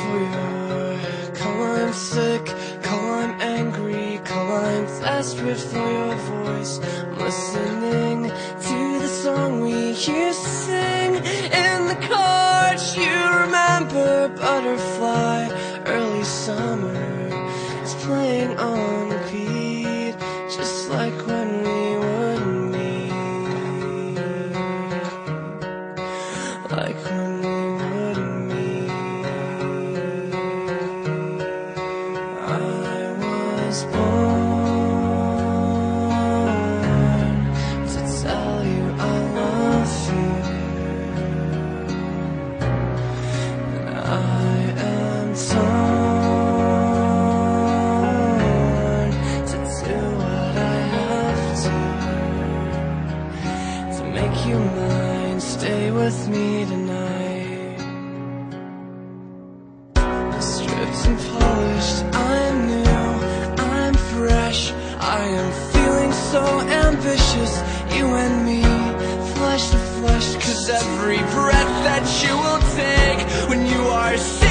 for your call. I'm sick, call I'm angry, call I'm desperate for your voice. I'm listening to the song we used to sing in the car. Do you remember Butterfly? Early summer is playing on repeat, just like when we would meet, like when we would meet. I was born to tell you I love you, and I am torn to do what I have to make you mine. Stay with me tonight. Stripped and polished, I'm new, I'm fresh, I am feeling so ambitious. You and me, flesh to flesh, 'cause every breath that you will take when you are